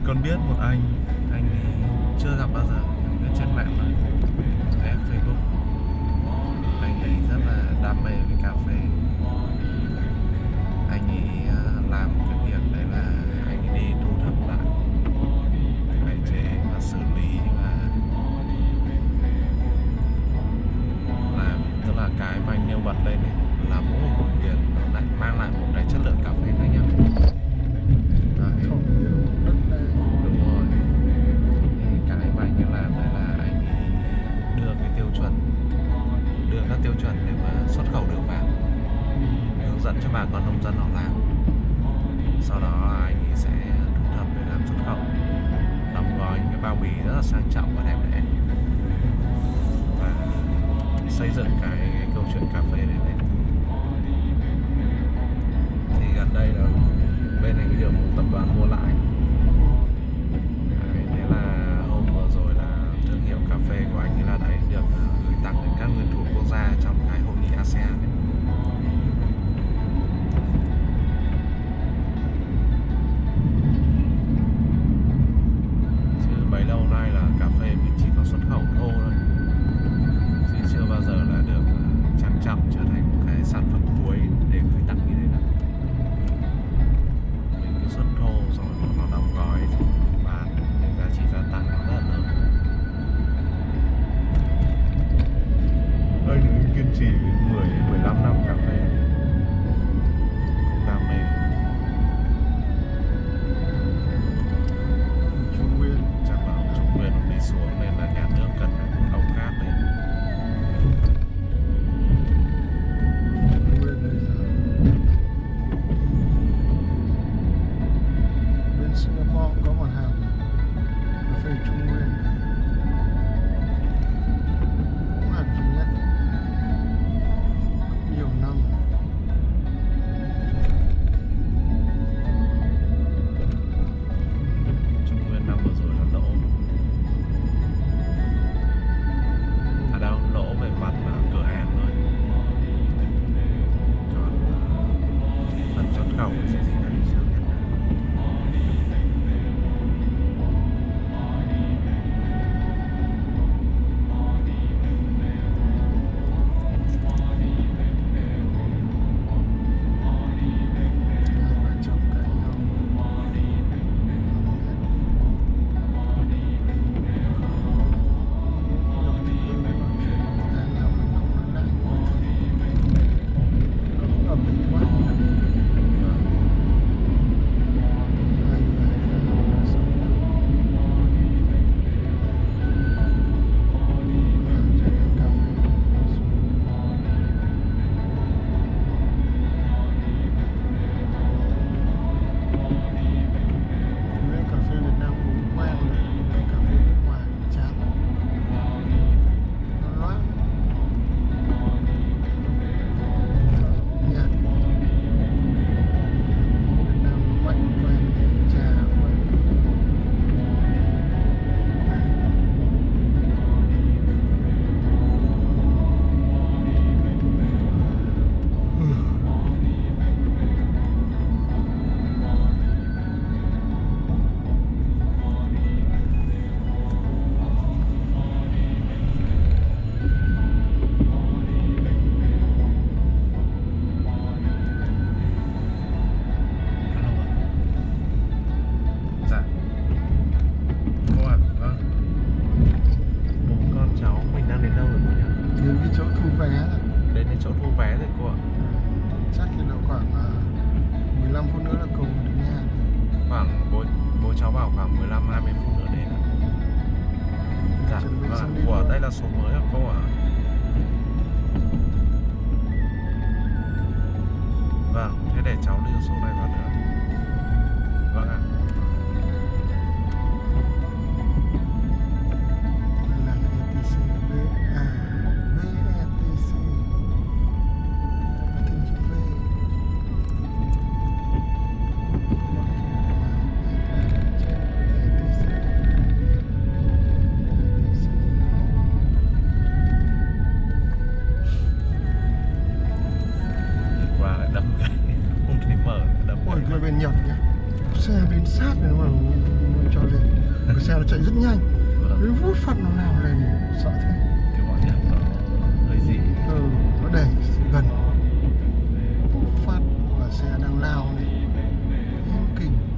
Con biết một anh chưa gặp bao giờ, biết trên mạng thôi, app Facebook. Anh ấy rất là đam mê với cà phê. Anh ấy làm cái việc đấy là anh ấy đi thu thập lại, pha chế và xử lý và làm, tức là cái mà anh nêu bật lên ấy là mỗi một vùng miền nó lại mang lại một cái chất lượng cà phê khác nhau. Đấy. Đúng rồi. Thì cái mà anh ấy làm đây là anh ấy đưa các tiêu chuẩn để mà xuất khẩu được vào, hướng dẫn cho bà con nông dân họ làm. Sau đó anh ấy sẽ thu thập để làm xuất khẩu, đóng gói những cái bao bì rất là sang trọng và đẹp đẽ, và xây dựng cái câu chuyện cà phê này lên. Thì gần đây là bên anh được một tập đoàn mua lại. Đấy, thế là hôm vừa rồi là thương hiệu cà phê của anh ấy là đấy được gửi tặng đến các nguyên thủ quốc gia trong cái hội nghị ASEAN ấy. Chứ bấy lâu nay là cà phê mình chỉ có xuất khẩu thô thôi, chứ chưa bao giờ là được trang trọng trở thành một cái sản phẩm cuối để gửi tặng như thế này. Mình cứ xuất thô rồi nó đóng gói rồi bán, để giá trị gia tăng nó rất là lớn. Anh ấy kiên trì 10-15 năm cà phê, cũng đam mê. Trung Nguyên. Chắc là Trung Nguyên đi xuống nên là nhà nước cần một ông khác đấy. Trung Nguyên đây giờ. Bên Singapore cũng có một hàng cà phê Trung Nguyên, cũng hàng duy nhất, nhiều năm. Trung Nguyên năm vừa rồi là lỗ. À đâu, lỗ về mặt cửa hàng thôi. Còn phần xuất khẩu thì gì là đi chưa biết. Đến chỗ thu vé rồi cô ạ. Chắc thì độ khoảng 15 phút nữa là cùng đến nhà. Khoảng bố cháu bảo khoảng 15-20 phút nữa đến ạ. Dạ, vâng, của đây là số mới hả cô ạ? Vâng, thế để cháu đưa số này vào nữa. Vâng ạ. Là ETC, VETC. Thêm chữ V. Ôi, người bên Nhật nhỉ? Xe bên xe nó chạy rất nhanh, Vâng. cứ vút phát nó lao lên, sợ thế. Kiểu bọn Nhật nó hơi dị. Nó để gần, vút phát và xe đang lao này, kinh.